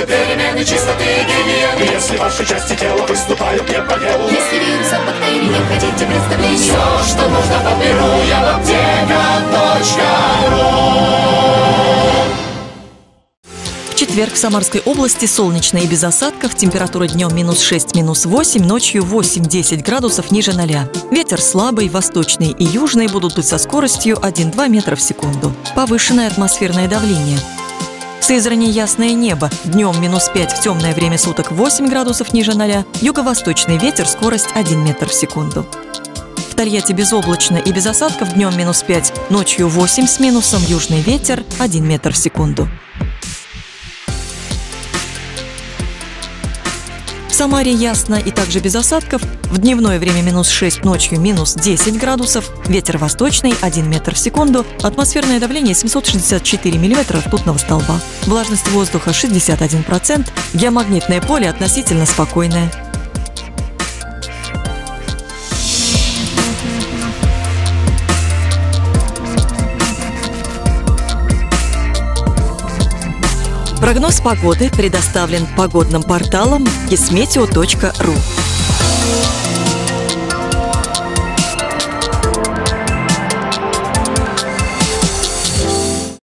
перемены, чистоты и гигиены. Если ваши части тела выступают не по делу, если вирусов, бактерий не хотите представления, все, что нужно, подберу я в аптека.ру. В четверг в Самарской области солнечно и без осадков. Температура днем -6, -8, ночью 8-10 градусов ниже 0. Ветер слабый, восточный и южный будут дуть со скоростью 1-2 метра в секунду. Повышенное атмосферное давление. В Сызрани ясное небо. Днем -5, в темное время суток 8 градусов ниже 0. Юго-восточный ветер, скорость 1 метр в секунду. В Тольятти безоблачно и без осадков. Днем -5, ночью 8 с минусом, южный ветер 1 метр в секунду. В Самаре ясно и также без осадков. В дневное время -6, ночью -10 градусов. Ветер восточный 1 метр в секунду. Атмосферное давление 764 миллиметра ртутного столба. Влажность воздуха 61%. Геомагнитное поле относительно спокойное. Прогноз погоды предоставлен погодным порталом kismeteo.ru.